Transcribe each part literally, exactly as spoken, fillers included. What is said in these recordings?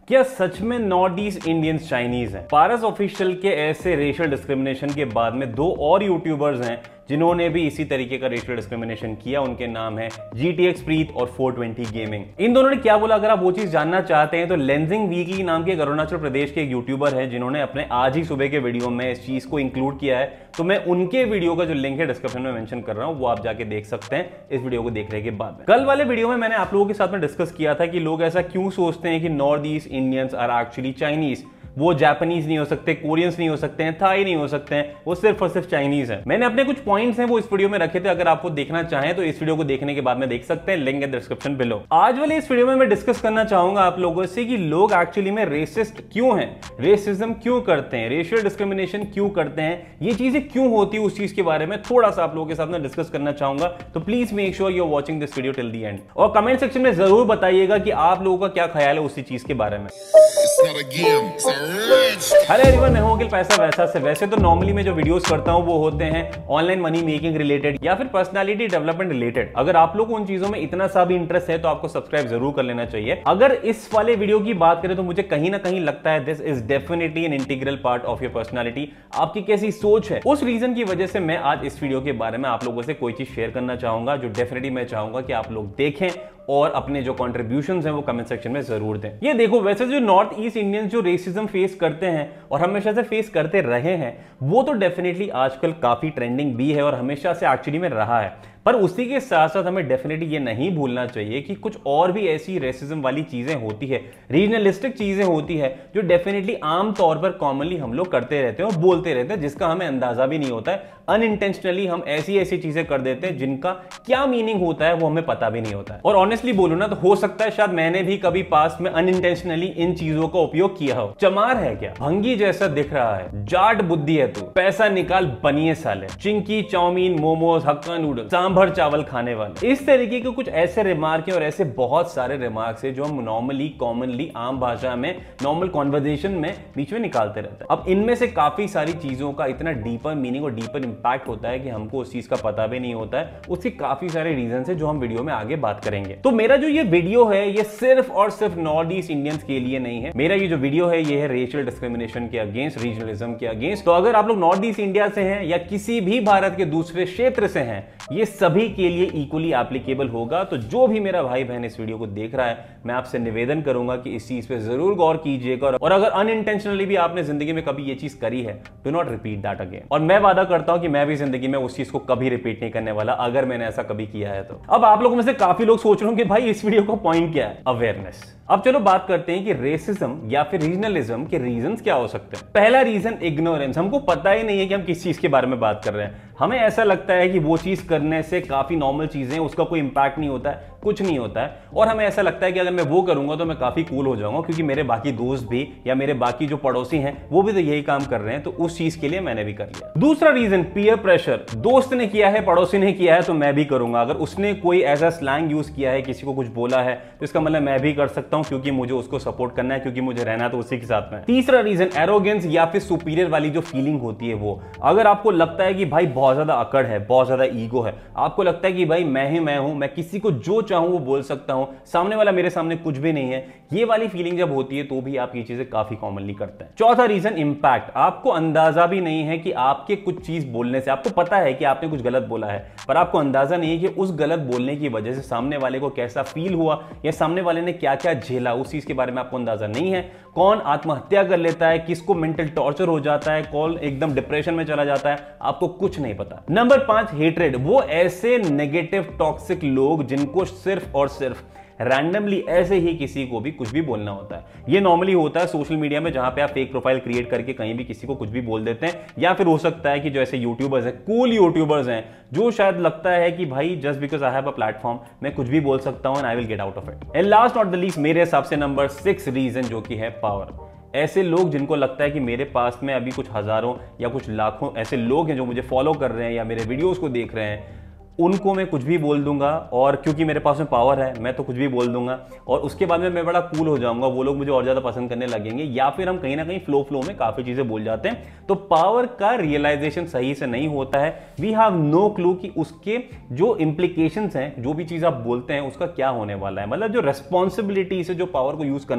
क्या सच में north east Indians Chinese हैं? पारस ऑफिशियल के ऐसे रेशियल डिस्क्रिमिनेशन के बाद में दो और यूट्यूबर्स हैं जिन्होंने भी इसी तरीके का रेशियल डिस्क्रिमिनेशन किया। उनके नाम है जीटीएक्स प्रीत और फोर ट्वेंटी गेमिंग। इन दोनों ने क्या बोला, अगर आप वो चीज जानना चाहते हैं तो लेंजिंग वीकली नाम के अरुणाचल प्रदेश के एक यूट्यूबर है जिन्होंने अपने आज ही सुबह के वीडियो में इस चीज को इंक्लूड किया है। तो मैं उनके वीडियो का जो लिंक है डिस्क्रिप्शन में मेंशन कर रहा हूं, वो आप जाके देख सकते हैं इस वीडियो को देखने के बाद में। कल वाले वीडियो में मैंने आप लोगों के साथ में डिस्कस किया था कि लोग ऐसा क्यों सोचते हैं कि north east Indians are actually Chinese. वो जापानीज नहीं हो सकते, कोरियंस नहीं हो सकते हैं, थाई नहीं हो सकते हैं, वो सिर्फ और सिर्फ चाइनीज है। मैंने अपने कुछ पॉइंट्स हैं वो इस वीडियो में रखे थे, अगर आपको देखना चाहें तो इस वीडियो को देखने के बाद में देख सकते हैं, लिंक है डिस्क्रिप्शन बिलो। आज वाले इस वीडियो में मैं डिस्कस करना चाहूंगा आप लोगों से कि लोग एक्चुअली में रेसिस्ट क्यों हैं, रेसिज्म क्यों करते हैं, रेशियल डिस्क्रिमिनेशन क्यों करते हैं, ये चीजें क्यों होती है, उस चीज के बारे में थोड़ा सा आप लोगों के साथ में डिस्कस करना चाहूंगा। तो please make sure you are watching this video till the end और कमेंट सेक्शन में जरूर बताइएगा कि आप लोगों का क्या ख्याल है उसी चीज के बारे में। हेलो एवरीवन, मैं हूं अखिल पैसा वैसा से। वैसे तो नॉर्मली मैं जो वीडियोस करता हूं वो होते हैं ऑनलाइन मनी मेकिंग रिलेटेड या फिर पर्सनालिटी डेवलपमेंट रिलेटेड। अगर आप लोग को उन चीजों में इतना सा भी इंटरेस्ट है तो आपको सब्सक्राइब जरूर कर लेना चाहिए। अगर इस वाले वीडियो की बात करें तो मुझे कहीं ना कहीं लगता है this is definitely an integral part of your personality. आपकी कैसी सोच है, उस रीजन की वजह से मैं आज इस वीडियो के बारे में आप लोगों से कोई चीज शेयर करना चाहूंगा जो डेफिनेटली मैं चाहूंगा कि आप लोग देखें और अपने जो कंट्रीब्यूशंस हैं वो कमेंट सेक्शन में जरूर दें। ये देखो, वैसे जो नॉर्थ ईस्ट इंडियंस जो रेसिज्म फेस करते हैं और हमेशा से फेस करते रहे हैं, वो तो डेफिनेटली आजकल काफी ट्रेंडिंग भी है और हमेशा से एक्चुअली में रहा है। पर उसी के साथ साथ हमें डेफिनेटली ये नहीं भूलना चाहिए कि कुछ और भी ऐसी रेसिज्म वाली चीजें होती है, रीजनलिस्टिक चीजें होती है जो डेफिनेटली आम तौर पर कॉमनली हम लोग करते रहते हैं और बोलते रहते हैं, जिसका हमें अंदाजा भी नहीं होता है। अनइंटेंशनली हम ऐसी ऐसी चीजें कर देते हैं जिनका क्या मीनिंग होता है वो हमें पता भी नहीं होता है। और ऑनेस्टली बोलूं ना तो हो सकता है शायद मैंने भी कभी पास में अनइंटेंशनली इन चीजों का उपयोग किया हो। चमार है क्या, भंगी जैसा दिख रहा है, जाट बुद्धि है तू, पैसा निकाल बनिए साले, chinky chowmein momos hakka noodle sambar चावल खाने वाले। इस तरीके के कुछ ऐसे रिमार्क और ऐसे बहुत सारे रिमार्क्स है जो हम नॉर्मली कॉमनली आम भाषा में नॉर्मल कॉन्वर्सेशन में बीच में निकालते रहते हैं। अब इनमें से काफी सारी चीजों का इतना डीपर मीनिंग और डीपर इंपैक्ट होता है कि हमको उस चीज का पता भी नहीं होता है। उसके काफी सारे रीजन है जो हम वीडियो में आगे बात करेंगे। तो मेरा जो ये वीडियो है ये सिर्फ और सिर्फ नॉर्थ ईस्ट इंडियंस के लिए नहीं है। मेरा ये जो वीडियो है ये है रेशियल डिस्क्रिमिनेशन के अगेंस्ट, रीजनलिज्म के अगेंस्ट। तो अगर आप लोग नॉर्थ ईस्ट इंडिया से हैं या किसी भी भारत के दूसरे क्षेत्र से हैं, ये सभी के लिए इक्वली एप्लीकेबल होगा। तो जो भी मेरा भाई बहन इस वीडियो को देख रहा है, मैं आपसे निवेदन करूंगा कि इस चीज पे जरूर गौर कीजिएगा और अगर अनइंटेंशनली भी आपने जिंदगी में कभी ये चीज करी है, do not repeat that again. और मैं वादा करता हूं कि मैं भी जिंदगी में उस चीज को कभी रिपीट नहीं करने वाला अगर मैंने ऐसा कभी किया है तो। अब आप लोगों में से काफी लोग सोच रहे हो कि भाई इस वीडियो का पॉइंट क्या है, अवेयरनेस। अब चलो बात करते हैं कि रेसिज्म या फिर रीजनलिज्म के रीजंस क्या हो सकते हैं। पहला रीजन इग्नोरेंस। हमको पता ही नहीं है कि हम किस चीज के बारे में बात कर रहे हैं। हमें ऐसा लगता है कि वो चीज करने से काफी नॉर्मल चीजें, उसका कोई इंपैक्ट नहीं होता है, कुछ नहीं होता है। और हमें ऐसा लगता है कि अगर मैं वो करूंगा तो मैं काफी कूल हो जाऊंगा क्योंकि मेरे बाकी दोस्त भी या मेरे बाकी जो पड़ोसी हैं वो भी तो यही काम कर रहे हैं, तो उस चीज के लिए मैंने भी कर लिया। दूसरा रीजन पीयर प्रेशर। दोस्त ने किया है, पड़ोसी ने किया है तो मैं भी करूंगा। अगर उसने कोई ऐसा स्लैंग यूज किया है, किसी को कुछ बोला है, तो इसका मतलब मैं भी कर सकता हूं क्योंकि मुझे उसको सपोर्ट करना है, क्योंकि मुझे रहना तो उसी के साथ में। तीसरा रीजन एरोगेंस या फिर सुपीरियर वाली जो फीलिंग होती है वो। अगर आपको लगता है कि भाई बहुत ज्यादा अकड़ है, बहुत ज्यादा ईगो है, आपको लगता है कि भाई मैं ही मैं हूं, मैं किसी को जो चाहूं वो बोल सकता हूं, सामने वाला मेरे सामने कुछ भी नहीं है, ये वाली फीलिंग जब होती है तो भी आप ये चीजें काफी कॉमनली करते हैं। चौथा रीजन इंपैक्ट। आपको अंदाजा भी नहीं है कि आपके कुछ चीज बोलने से, आपको पता है कि आपने कुछ गलत बोला है पर आपको अंदाजा नहीं है कि उस गलत बोलने की वजह से सामने वाले को कैसा फील हुआ या सामने वाले ने क्या क्या झेला, उस चीज के बारे में आपको अंदाजा नहीं है। कौन आत्महत्या कर लेता है, किसको मेंटल टॉर्चर हो जाता है, कौन एकदम डिप्रेशन में चला जाता है, आपको कुछ नहीं पता। नंबर पांच हेट्रेड। वो ऐसे नेगेटिव टॉक्सिक लोग जिनको सिर्फ और सिर्फ रैंडमली ऐसे ही किसी को भी कुछ भी बोलना होता है। ये नॉर्मली होता है सोशल मीडिया में, जहां पे आप फेक प्रोफाइल क्रिएट करके कहीं भी किसी को कुछ भी बोल देते हैं। या फिर हो सकता है कि जो ऐसे यूट्यूबर्स हैं, कूल यूट्यूबर्स हैं, जो शायद लगता है कि भाई just because I have a platform मैं कुछ भी बोल सकता हूं and I will get out of it. And last not the least, मेरे हिसाब से नंबर सिक्स रीजन जो कि है पावर। ऐसे लोग जिनको लगता है कि मेरे पास में अभी कुछ हजारों या कुछ लाखों ऐसे लोग हैं जो मुझे फॉलो कर रहे हैं या मेरे वीडियोस को देख रहे हैं, उनको मैं कुछ भी बोल दूंगा और क्योंकि मेरे पास में पावर है मैं तो कुछ भी बोल दूंगा और उसके बाद में मैं बड़ा कूल हो जाऊंगा, वो लोग मुझे और ज्यादा पसंद करने लगेंगे। या फिर हम कहीं ना कहीं फ्लो फ्लो में काफी चीजें बोल जाते हैं। तो पावर का रियलाइजेशन सही से नहीं होता है। वी हैव नो क्लू कि उसके जो इंप्लीकेशंस हैं, जो भी चीज आप बोलते हैं उसका क्या होने वाला है। मतलब जो रेस्पॉन्सिबिलिटी से जो पावर को यूज करना है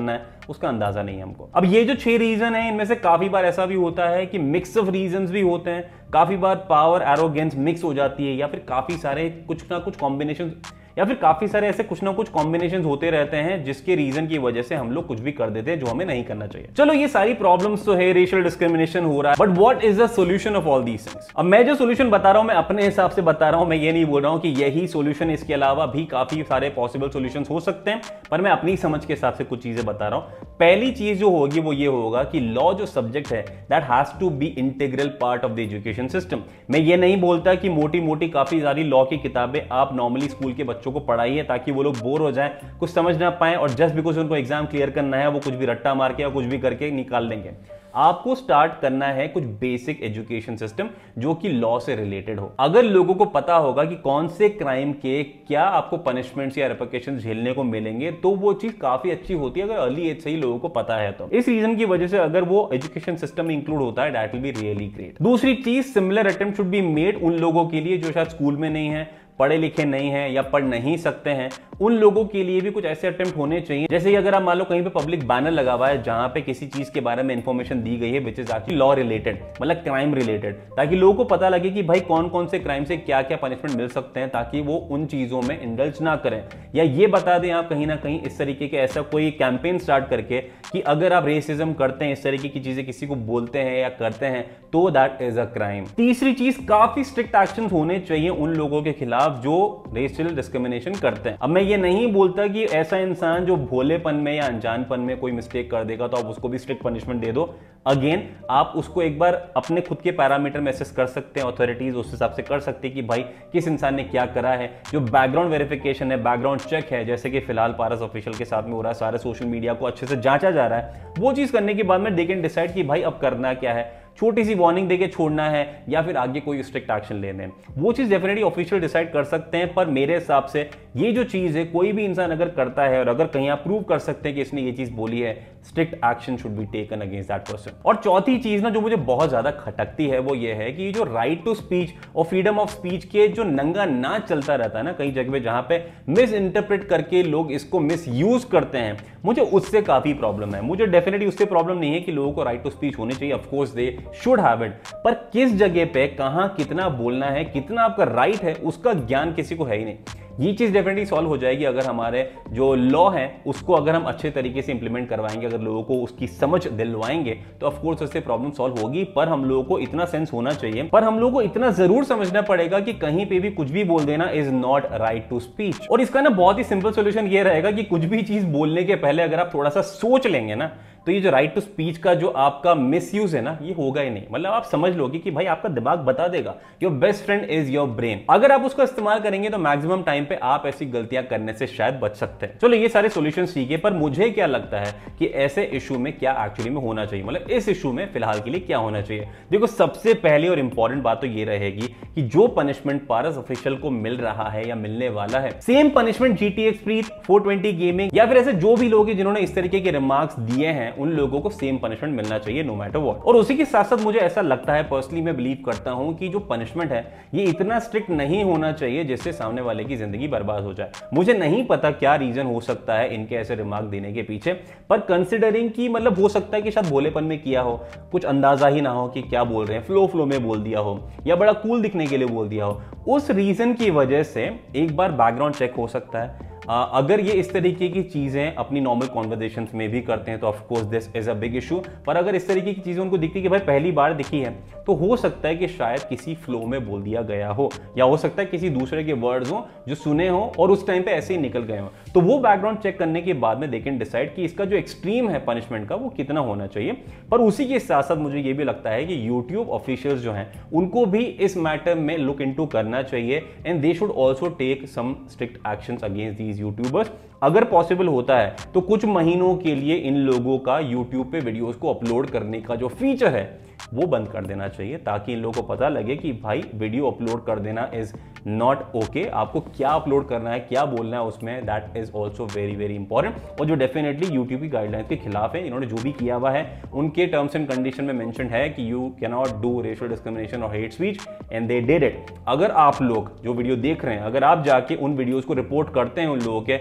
उसका अंदाजा नहीं है हमको। अब ये जो छह रीजन है, इनमें से काफी बार ऐसा भी होता है कि मिक्स ऑफ रीजंस भी होते हैं, काफी बार पावर एरोगेंस मिक्स हो जाती है, या फिर काफी सारे कुछ ना कुछ कॉम्बिनेशन या फिर काफी सारे ऐसे कुछ ना कुछ कॉम्बिनेशन होते रहते हैं जिसके रीजन की वजह से हम लोग कुछ भी कर देते हैं जो हमें नहीं करना चाहिए। चलो ये सारी प्रॉब्लम्स तो है, रेशियल डिस्क्रिमिनेशन हो रहा है, but what is the solution of all these things? अब मैं जो सॉल्यूशन बता रहा हूं मैं अपने हिसाब से बता रहा हूं, मैं ये नहीं बोल रहा हूं कि यही सॉल्यूशन, इसके अलावा भी काफी सारे पॉसिबल सॉल्यूशंस हो सकते हैं, पर मैं अपनी समझ के हिसाब से कुछ चीजें बता रहा हूं। पहली चीज जो होगी वो ये होगा कि लॉ जो सब्जेक्ट है that has to be integral part of the education system. मैं ये नहीं बोलता कि मोटी मोटी काफी सारी लॉ की किताबें आप नॉर्मली स्कूल के बच्चों को पढ़ाइए ताकि वो लोग बोर हो जाएं, कुछ समझ ना पाए और जस्ट बिकॉज उनको एग्जाम क्लियर करना है वो कुछ भी रट्टा मार के या कुछ भी करके निकाल देंगे। आपको स्टार्ट करना है कुछ बेसिक एजुकेशन सिस्टम जो कि लॉ से रिलेटेड हो। अगर लोगों को पता होगा कि कौन से क्राइम के क्या आपको पनिशमेंट्स या रिपरकशंस झेलने को मिलेंगे तो वो चीज काफी अच्छी होती है, अगर अर्ली एज से ही लोगों को पता है तो। इस रीजन की वजह से अगर वो एजुकेशन सिस्टम में इंक्लूड होता है that will be really great. दूसरी चीज, similar attempt should be made उन लोगों के लिए जो शायद स्कूल में नहीं है, पढ़े लिखे नहीं हैं या पढ़ नहीं सकते हैं, उन लोगों के लिए भी कुछ ऐसे अटेम्प्ट होने चाहिए। जैसे कि अगर आप मान लो कहीं पे पब्लिक बैनर लगा हुआ है जहां पे किसी चीज के बारे में इंफॉर्मेशन दी गई है which is actually law related, मतलब क्राइम रिलेटेड, ताकि लोगों को पता लगे कि भाई कौन कौन से क्राइम से क्या क्या पनिशमेंट मिल सकते हैं, ताकि वो उन चीजों में इंडल्ज ना करें। या ये बता दें आप कहीं ना कहीं इस तरीके के ऐसा कोई कैंपेन स्टार्ट करके कि अगर आप रेसिज्म करते हैं, इस तरीके की चीजें किसी को बोलते हैं या करते हैं तो दैट इज अ क्राइम। तीसरी चीज, काफी स्ट्रिक्ट एक्शन होने चाहिए उन लोगों के खिलाफ जो रेशियल डिस्क्रिमिनेशन करते हैं। अब मैं ये नहीं बोलता कि ऐसा इंसान जो भोलेपन में या अनजानपन में कोई मिस्टेक कर देगा तो आप उसको भी स्ट्रिक्ट पनिशमेंट दे दो। अगेन आप उसको एक बार अपने खुद के पैरामीटर में असेस कर सकते हैं, अथॉरिटीज उस हिसाब से कर सकती है कि भाई किस इंसान ने क्या करा है। जो बैकग्राउंड वेरिफिकेशन है, बैकग्राउंड चेक है, जैसे कि फिलहाल पारस ऑफिशियल के साथ में हो रहा है, सारे सोशल मीडिया को अच्छे से जांचा जा रहा है, वो चीज करने के बाद में दे कैन डिसाइड कि भाई अब करना क्या है, छोटी सी वार्निंग देके छोड़ना है या फिर आगे कोई स्ट्रिक्ट एक्शन लेने हैं, वो चीज डेफिनेटली ऑफिशियल डिसाइड कर सकते हैं। पर मेरे हिसाब से ये जो चीज है कोई भी इंसान अगर करता है और अगर कहीं आप प्रूव कर सकते हैं कि इसने ये चीज बोली है, strict action should be taken against that person. और चौथी चीज ना जो मुझे बहुत ज्यादा खटकती है वो ये है कि जो राइट टू स्पीच और फ्रीडम ऑफ स्पीच के जो नंगा नाच चलता रहता है ना कई जगह पे जहां पे मिस इंटरप्रेट करके लोग इसको मिस यूज करते हैं, मुझे उससे काफी प्रॉब्लम है। मुझे डेफिनेटली उससे प्रॉब्लम नहीं है कि लोगों को राइट टू स्पीच होनी चाहिए, of course they should have it, पर किस जगह पे कहां कितना बोलना है, कितना आपका राइट है, उसका ज्ञान किसी को है ही नहीं। ये चीज डेफिनेटली सॉल्व हो जाएगी अगर हमारे जो लॉ है उसको अगर हम अच्छे तरीके से इंप्लीमेंट करवाएंगे, अगर लोगों को उसकी समझ दिलवाएंगे तो ऑफ कोर्स उससे प्रॉब्लम सॉल्व होगी। पर हम लोगों को इतना सेंस होना चाहिए, पर हम लोगों को इतना जरूर समझना पड़ेगा कि कहीं पे भी कुछ भी बोल देना is not right to speech. और इसका ना बहुत ही सिंपल सोल्यूशन ये रहेगा कि कुछ भी चीज बोलने के पहले अगर आप थोड़ा सा सोच लेंगे ना तो ये जो राइट टू स्पीच का जो आपका मिसयूज है ना ये होगा ही नहीं। मतलब आप समझ लोगे कि भाई आपका दिमाग बता देगा, your best friend is your brain. अगर आप उसका इस्तेमाल करेंगे तो मैक्सिमम टाइम पे आप ऐसी गलतियां करने से शायद बच सकते हैं। चलो ये सारे सॉल्यूशन सीखे, पर मुझे क्या लगता है कि ऐसे इशू में क्या एक्चुअली में होना चाहिए, मतलब इस इशू में फिलहाल के लिए क्या होना चाहिए। देखो सबसे पहले और इंपॉर्टेंट बात तो ये रहेगी कि जो पनिशमेंट पारस ऑफिशियल को मिल रहा है या मिलने वाला है, same punishment GTX Preet, four twenty gaming या फिर ऐसे जो भी लोग हैं जिन्होंने इस तरीके के रिमार्क्स दिए हैं उन लोगों को सेम पनिशमेंट मिलना चाहिए नो मैटर व्हाट। और उसी के साथ साथ मुझे ऐसा लगता है, पर्सनली मैं बिलीव करता हूं कि जो पनिशमेंट है ये इतना स्ट्रिक्ट नहीं होना चाहिए जिससे सामने वाले की जिंदगी बर्बाद हो जाए। मुझे नहीं पता क्या रीजन हो सकता है इनके ऐसे रिमार्क देने के पीछे, पर कंसिडरिंग कि मतलब हो सकता है कि शायद भोलेपन में किया हो, कुछ अंदाजा ही ना हो कि क्या बोल रहे हैं, फ्लो फ्लो में बोल दिया हो या बड़ा कूल दिखने के लिए बोल दिया हो, उस रीजन की वजह से एक बार बैकग्राउंड चेक हो सकता है। आ, अगर ये इस तरीके की चीजें अपनी नॉर्मल कॉन्वर्सेशंस में भी करते हैं तो of course this is a big issue. पर अगर इस तरीके की चीजें उनको दिखती है कि भाई पहली बार दिखी है तो हो सकता है कि शायद किसी फ्लो में बोल दिया गया हो, या हो सकता है किसी दूसरे के वर्ड्स हो जो सुने हो और उस टाइम पे ऐसे ही निकल गए हो, तो वो बैकग्राउंड चेक करने के बाद में दे कैन डिसाइड कि इसका जो एक्सट्रीम है पनिशमेंट का वो कितना होना चाहिए। पर उसी के साथ साथ मुझे ये भी लगता है कि यूट्यूब ऑफिशियल्स जो हैं उनको भी इस मैटर में लुक इनटू करना चाहिए and they should also take some strict actions against these YouTubers. अगर पॉसिबल होता है तो कुछ महीनों के लिए इन लोगों का यूट्यूब पे वीडियोस को अपलोड करने का जो फीचर है वो बंद कर देना चाहिए, ताकि इन लोगों को पता लगे कि भाई वीडियो अपलोड कर देना इज नॉट ओके। आपको क्या अपलोड करना है, क्या बोलना है उसमें, that is also very very important. और जो डेफिनेटली यूट्यूब की गाइडलाइंस के खिलाफ है, इन्होंने जो भी किया हुआ है उनके टर्म्स एंड कंडीशन में मेंशन है कि you can not do racial discrimination और hate speech and they did it. अगर आप लोग जो वीडियो देख रहे हैं, अगर आप जाके उन वीडियोस को रिपोर्ट करते हैं उन लोगों के, तो YouTube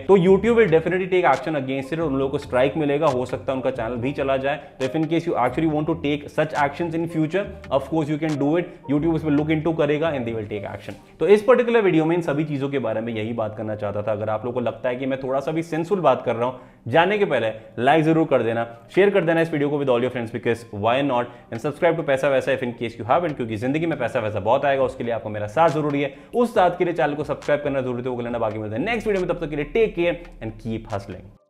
YouTube will definitely take action against it और उन लोगों को स्ट्राइक मिलेगा, हो सकता है उनका चैनल भी चला जाए। तो if in case you actually want to take such actions in future, of course you can do it. YouTube इसमें लुक इनटू करेगा and they will take action. तो इस पर्टिकुलर वीडियो में इन सभी चीजों के बारे में यही बात करना चाहता था। अगर आप लोगों को लगता है कि मैं थोड़ा सा भी सेंसफुल बात कर रहा हूं, जानने के पहले लाइक जरूर कर देना, शेयर कर देना इस वीडियो को with all your friends, because why not, and subscribe to पैसा वैसा if in case you haven't, क्योंकि जिंदगी में पैसा वैसा बहुत आएगा, उसके लिए आपको मेरा साथ जरूरी है। उस साथ के लिए चैनल को सब्सक्राइब करना जरूरी है। वो लेना बाकी मिलता है नेक्स्ट वीडियो में, तब तक के लिए take care and keep hustling.